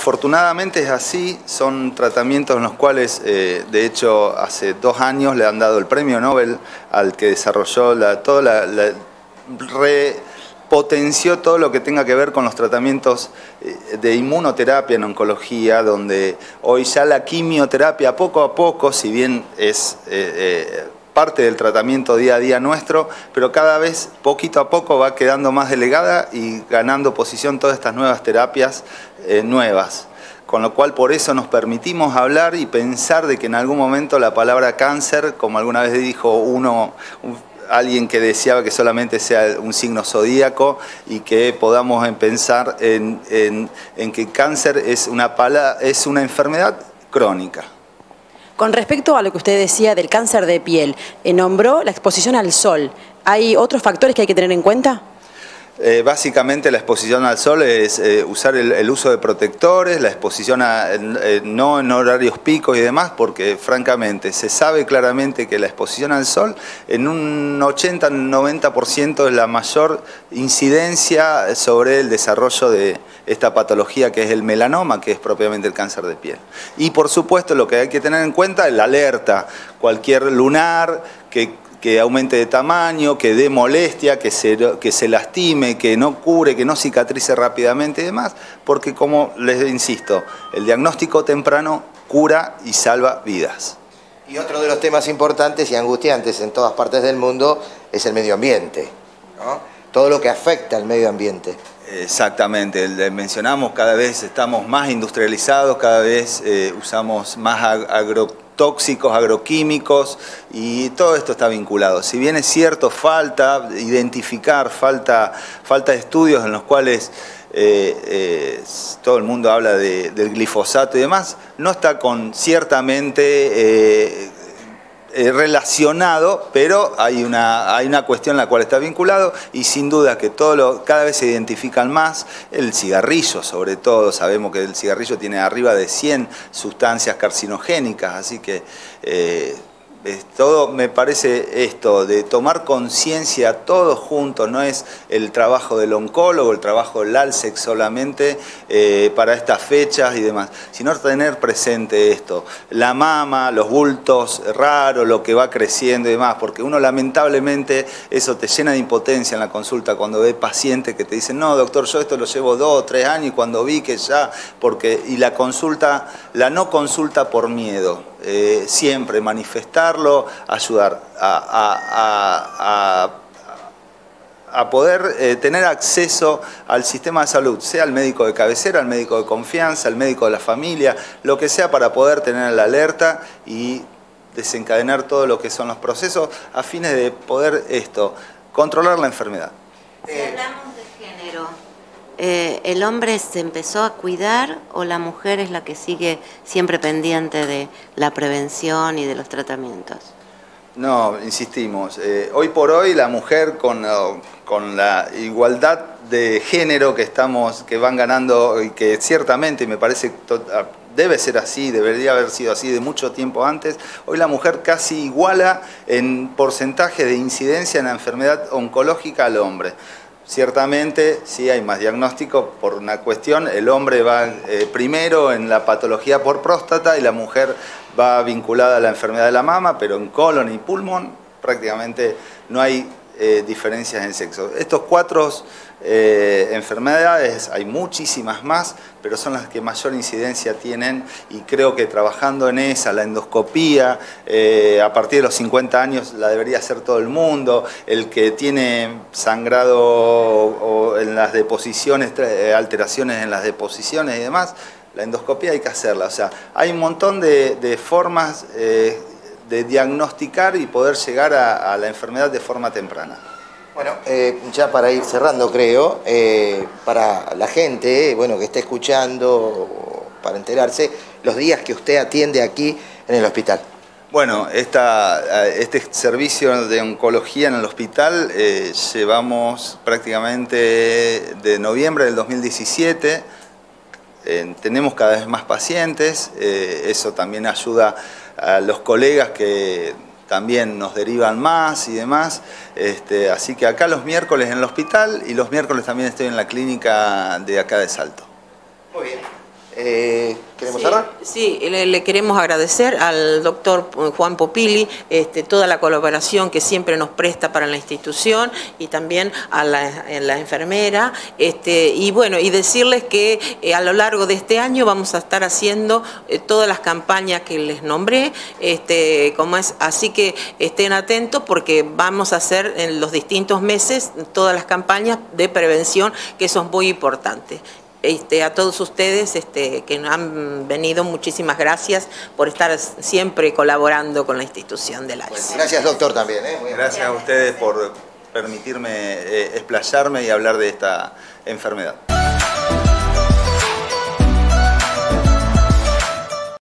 afortunadamente es así, son tratamientos en los cuales, de hecho, hace 2 años le han dado el premio Nobel al que desarrolló potenció todo lo que tenga que ver con los tratamientos de inmunoterapia en oncología, donde hoy ya la quimioterapia poco a poco, si bien es parte del tratamiento día a día nuestro, pero cada vez poquito a poco va quedando más delegada y ganando posición todas estas nuevas terapias nuevas. Con lo cual por eso nos permitimos hablar y pensar de que en algún momento la palabra cáncer, como alguna vez dijo alguien que deseaba que solamente sea un signo zodíaco y que podamos pensar en que cáncer es una enfermedad crónica. Con respecto a lo que usted decía del cáncer de piel, nombró la exposición al sol. ¿Hay otros factores que hay que tener en cuenta? Básicamente la exposición al sol es usar el uso de protectores, la exposición no en horarios picos y demás, porque francamente se sabe claramente que la exposición al sol en un 80-90% es la mayor incidencia sobre el desarrollo de esta patología que es el melanoma, que es propiamente el cáncer de piel. Y por supuesto lo que hay que tener en cuenta es la alerta, cualquier lunar que aumente de tamaño, que dé molestia, que se lastime, que no cure, que no cicatrice rápidamente y demás, porque como les insisto, el diagnóstico temprano cura y salva vidas. Y otro de los temas importantes y angustiantes en todas partes del mundo es el medio ambiente, ¿no? Todo lo que afecta al medio ambiente. Exactamente, mencionamos, cada vez estamos más industrializados, cada vez usamos más agrotóxicos, agroquímicos, y todo esto está vinculado. Si bien es cierto, falta identificar, falta estudios en los cuales todo el mundo habla del glifosato y demás, no está ciertamente relacionado, pero hay una cuestión en la cual está vinculado, y sin duda que cada vez se identifican más. El cigarrillo, sobre todo, sabemos que el cigarrillo tiene arriba de 100 sustancias carcinogénicas, así que todo me parece esto, de tomar conciencia todos juntos, no es el trabajo del oncólogo, el trabajo del ALSEC solamente para estas fechas y demás, sino tener presente esto, la mama, los bultos raros, lo que va creciendo y demás, porque uno lamentablemente eso te llena de impotencia en la consulta cuando ve pacientes que te dicen, no doctor, yo esto lo llevo 2 o 3 años y cuando vi que ya, y la no consulta por miedo. Siempre manifestarlo, ayudar a poder tener acceso al sistema de salud, sea el médico de cabecera, el médico de confianza, el médico de la familia, lo que sea, para poder tener la alerta y desencadenar todo lo que son los procesos a fines de poder controlar la enfermedad. Si hablamos de género, ¿el hombre se empezó a cuidar o la mujer es la que sigue siempre pendiente de la prevención y de los tratamientos? No, insistimos, hoy por hoy la mujer con la igualdad de género que van ganando y que ciertamente me parece debe ser así, debería haber sido así de mucho tiempo antes, hoy la mujer casi iguala en porcentaje de incidencia en la enfermedad oncológica al hombre. Ciertamente sí hay más diagnóstico por una cuestión, el hombre va primero en la patología por próstata y la mujer va vinculada a la enfermedad de la mama, pero en colon y pulmón prácticamente no hay diferencias en sexo. Estos 4 enfermedades, hay muchísimas más, pero son las que mayor incidencia tienen, y creo que trabajando en esa, la endoscopía, a partir de los 50 años la debería hacer todo el mundo, el que tiene sangrado o en las deposiciones, alteraciones en las deposiciones y demás, la endoscopía hay que hacerla. O sea, hay un montón de formas de diagnosticar y poder llegar a la enfermedad de forma temprana. Bueno, ya para ir cerrando, creo, para la gente que esté escuchando, para enterarse, los días que usted atiende aquí en el hospital. Bueno, este servicio de oncología en el hospital llevamos prácticamente de noviembre del 2017. Tenemos cada vez más pacientes, eso también ayuda a los colegas que también nos derivan más y demás, así que acá los miércoles en el hospital y los miércoles también estoy en la clínica de acá de Salto. Muy bien. ¿Queremos cerrar? Sí, le queremos agradecer al doctor Juan Popili toda la colaboración que siempre nos presta para la institución y también a la enfermera. Y bueno, y decirles que a lo largo de este año vamos a estar haciendo todas las campañas que les nombré, así que estén atentos porque vamos a hacer en los distintos meses todas las campañas de prevención, que eso es muy importante. A todos ustedes que han venido, muchísimas gracias por estar siempre colaborando con la institución del AIS. Bueno, gracias, doctor, también. Gracias a ustedes por permitirme explayarme y hablar de esta enfermedad.